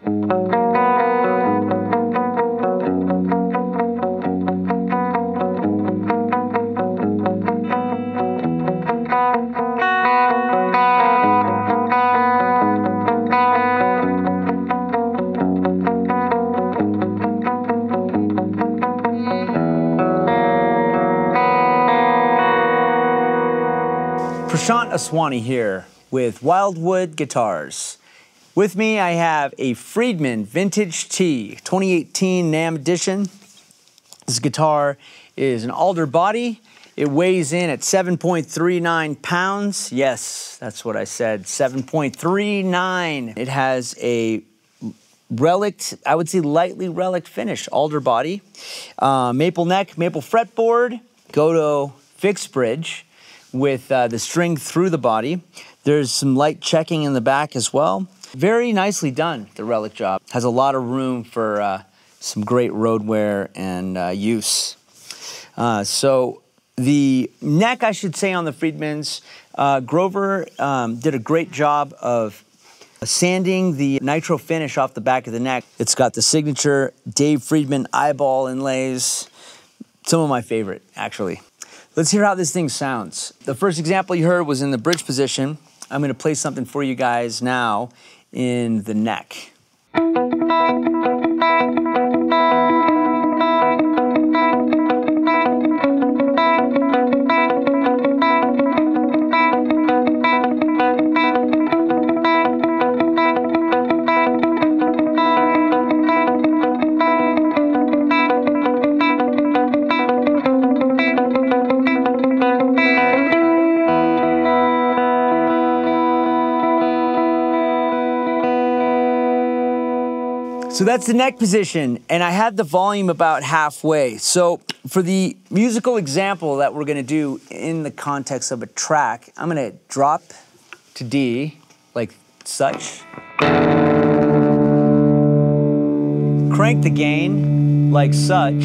Prashant Aswani here with Wildwood Guitars. With me I have a Friedman Vintage T 2018 NAMM edition. This guitar is an alder body. It weighs in at 7.39 pounds. Yes, that's what I said, 7.39. It has a relic, I would say lightly relic finish, alder body. Maple neck, maple fretboard, Goto fixed bridge with the string through the body. There's some light checking in the back as well. Very nicely done, the relic job. Has a lot of room for some great road wear and use. So the neck, I should say, on the Friedmans, Grover did a great job of sanding the nitro finish off the back of the neck. It's got the signature Dave Friedman eyeball inlays. Some of my favorite, actually. Let's hear how this thing sounds. The first example you heard was in the bridge position. I'm going to play something for you guys now in the neck. So that's the neck position, and I had the volume about halfway. So for the musical example that we're gonna do in the context of a track, I'm gonna drop to D, like such. Crank the gain, like such.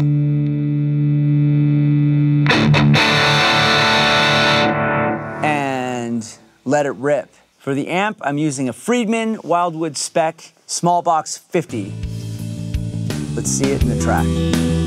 And let it rip. For the amp, I'm using a Friedman Wildwood spec Small Box 50. Let's see it in the track.